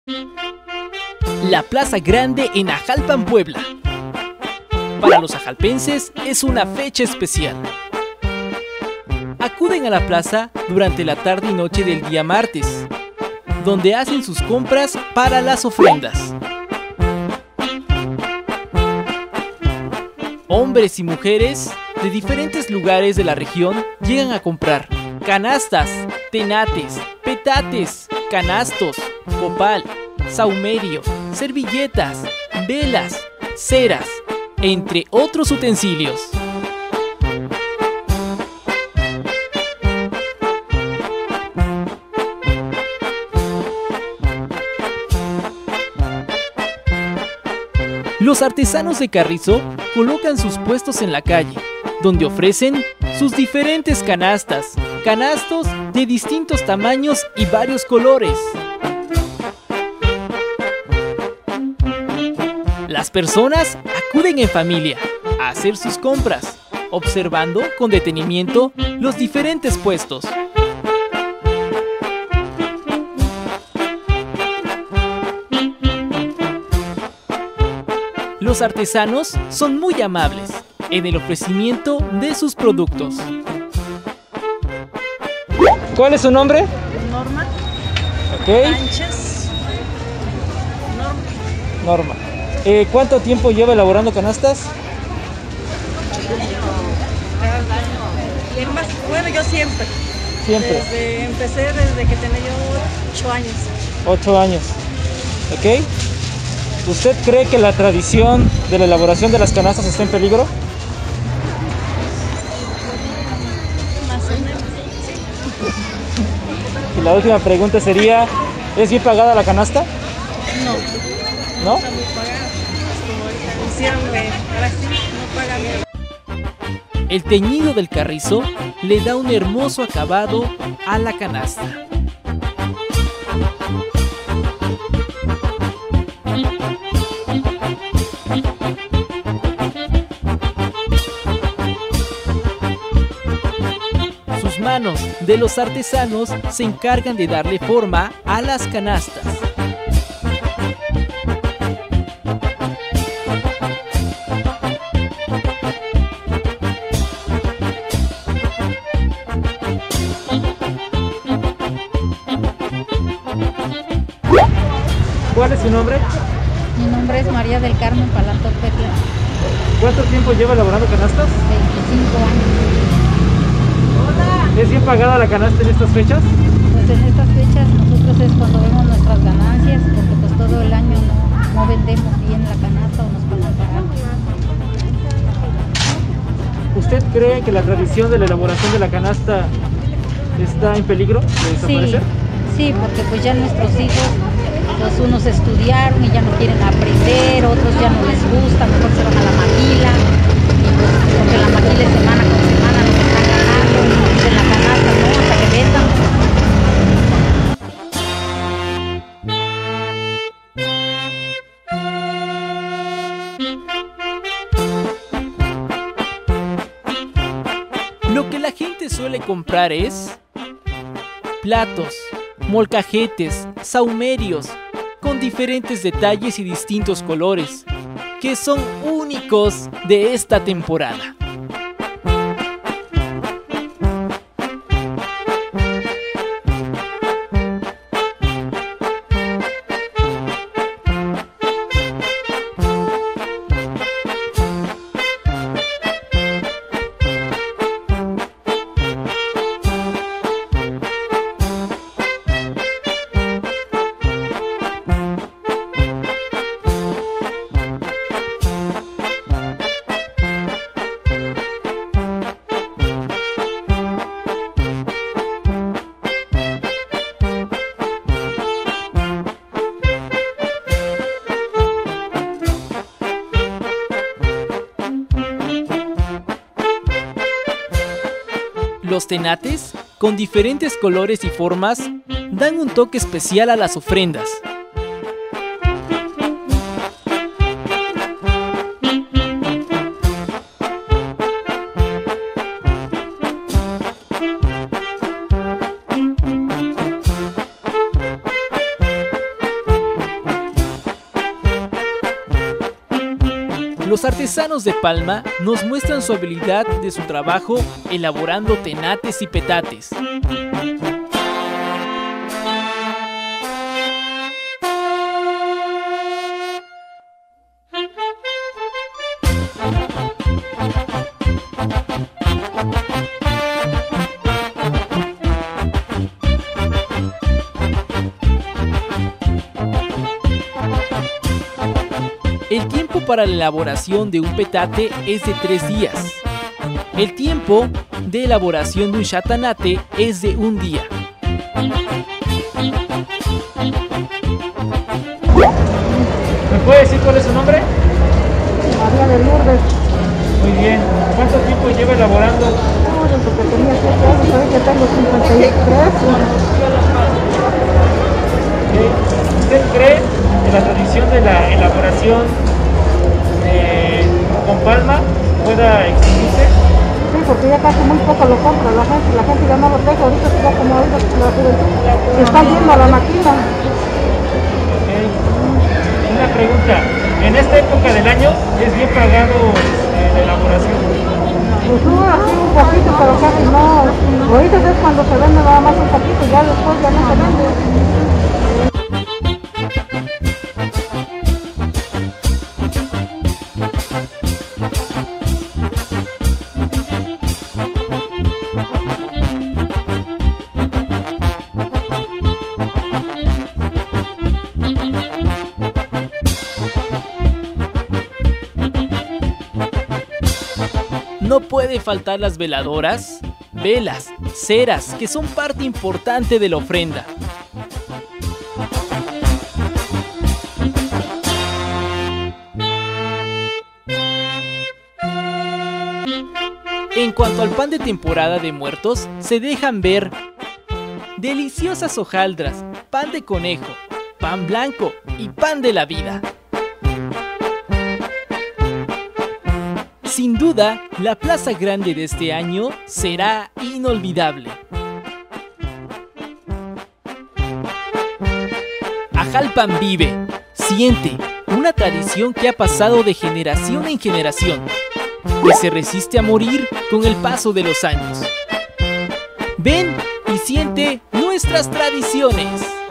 La Plaza Grande en Ajalpan, Puebla. Para los ajalpenses es una fecha especial. Acuden a la plaza durante la tarde y noche del día martes, donde hacen sus compras para las ofrendas. Hombres y mujeres de diferentes lugares de la región llegan a comprar canastas, tenates, petates, canastos, copal, saumerio, servilletas, velas, ceras, entre otros utensilios. Los artesanos de Carrizo colocan sus puestos en la calle, donde ofrecen sus diferentes canastas, canastos de distintos tamaños y varios colores. Las personas acuden en familia a hacer sus compras, observando con detenimiento los diferentes puestos. Los artesanos son muy amables en el ofrecimiento de sus productos. ¿Cuál es su nombre? Norma. Ok. Sánchez. Norma. ¿Cuánto tiempo lleva elaborando canastas? Bueno, yo siempre. Siempre. Empecé desde que tenía yo 8 años. 8 años. Ok. ¿Usted cree que la tradición de la elaboración de las canastas está en peligro? Más o menos. Y la última pregunta sería, ¿es bien pagada la canasta? No. ¿No? Está muy pagada. Como hicieron, ahora sí, no paga bien. El teñido del carrizo le da un hermoso acabado a la canasta. Sus manos de los artesanos se encargan de darle forma a las canastas. ¿Cuál es su nombre? Mi nombre es María del Carmen Palanto Petla, ¿Cuánto tiempo lleva elaborando canastas? 25 años. ¿Es bien pagada la canasta en estas fechas? Pues en estas fechas nosotros es cuando vemos nuestras ganancias, porque pues todo el año no vendemos bien la canasta o nos pagan pagar. ¿Usted cree que la tradición de la elaboración de la canasta está en peligro de desaparecer? Sí, porque pues ya nuestros hijos, pues unos estudiaron y ya no quieren aprender, otros ya no les gusta, mejor se van a la maquila, y pues porque la maquila es semana con semana lo que están ganando, y en la canasta no, hasta que vendan. Lo que la gente suele comprar es platos, molcajetes, saumerios, con diferentes detalles y distintos colores, que son únicos de esta temporada. Los tenates, con diferentes colores y formas, dan un toque especial a las ofrendas. Los artesanos de Palma nos muestran su habilidad de su trabajo elaborando tenates y petates. El tiempo para la elaboración de un petate es de 3 días. El tiempo de elaboración de un chatanate es de 1 día. ¿Me puede decir cuál es su nombre? María de Lourdes. Muy bien. ¿Cuánto tiempo lleva elaborando? Desde que tenía 7 años, ahorita tengo 53. ¿Usted cree que la tradición de la elaboración con palma pueda extinguirse? Sí, porque ya casi muy poco lo compra la gente ya no lo deja, ahorita se va como ahorita la juventud, está yendo a la máquina. Okay. Una pregunta, ¿en esta época del año es bien pagado la elaboración? Pues así un poquito, pero casi no. Ahorita es cuando se vende nada más un poquito, ya después ya no se vende. No puede faltar las veladoras, velas, ceras, que son parte importante de la ofrenda. En cuanto al pan de temporada de muertos, se dejan ver deliciosas hojaldras, pan de conejo, pan blanco y pan de la vida. Sin duda, la Plaza Grande de este año será inolvidable. Ajalpan vive, siente, una tradición que ha pasado de generación en generación, que se resiste a morir con el paso de los años. Ven y siente nuestras tradiciones.